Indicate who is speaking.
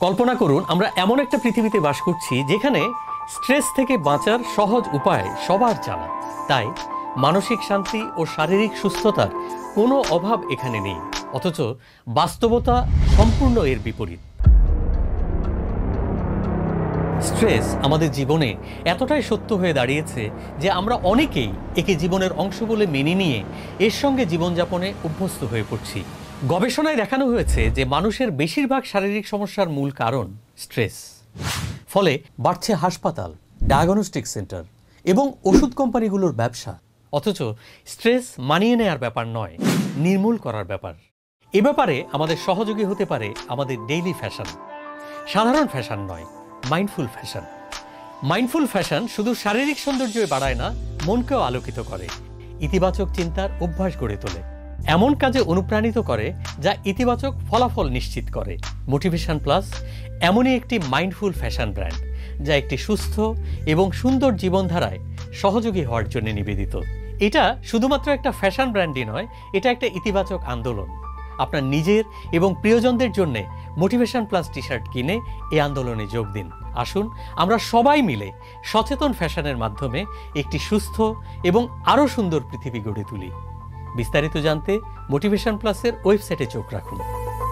Speaker 1: কল্পনা করুন আমরা এমন একটা পৃথিবীতে বাস করছি যেখানে স্ট্রেস থেকে বাঁচার সহজ উপায় সবার জানা। তাই মানসিক শান্তি ও শারীরিক সুস্থতার কোনো অভাব এখানে নেই, অথচ বাস্তবতা সম্পূর্ণ এর বিপরীত। স্ট্রেস আমাদের জীবনে এতটাই সত্য হয়ে দাঁড়িয়েছে যে আমরা অনেকেই একে জীবনের অংশ বলে মেনে নিয়ে এর সঙ্গে জীবনযাপনে অভ্যস্ত হয়ে পড়ছি। গবেষণায় দেখানো হয়েছে যে মানুষের বেশিরভাগ শারীরিক সমস্যার মূল কারণ স্ট্রেস। ফলে বাড়ছে হাসপাতাল, ডায়াগনস্টিক সেন্টার এবং ওষুধ কোম্পানিগুলোর ব্যবসা। অথচ স্ট্রেস মানিয়ে নেয়ার ব্যাপার নয়, নির্মূল করার ব্যাপার। এ ব্যাপারে আমাদের সহযোগী হতে পারে আমাদের ডেইলি ফ্যাশন। সাধারণ ফ্যাশন নয়, মাইন্ডফুল ফ্যাশন। মাইন্ডফুল ফ্যাশন শুধু শারীরিক সৌন্দর্যই বাড়ায় না, মনকেও আলোকিত করে, ইতিবাচক চিন্তার অভ্যাস গড়ে তোলে, এমন কাজে অনুপ্রাণিত করে যা ইতিবাচক ফলাফল নিশ্চিত করে। মোটিভেশন প্লাস এমনই একটি মাইন্ডফুল ফ্যাশন ব্র্যান্ড যা একটি সুস্থ এবং সুন্দর জীবনধারায় সহযোগী হওয়ার জন্য নিবেদিত। এটা শুধুমাত্র একটা ফ্যাশন ব্র্যান্ডই নয়, এটা একটা ইতিবাচক আন্দোলন। আপনার নিজের এবং প্রিয়জনদের জন্য মোটিভেশন প্লাস টি শার্ট কিনে এই আন্দোলনে যোগ দিন। আসুন আমরা সবাই মিলে সচেতন ফ্যাশনের মাধ্যমে একটি সুস্থ এবং আরও সুন্দর পৃথিবী গড়ে তুলি। বিস্তারিত জানতে মোটিভেশন প্লাসের ওয়েবসাইটে চোখ রাখুন।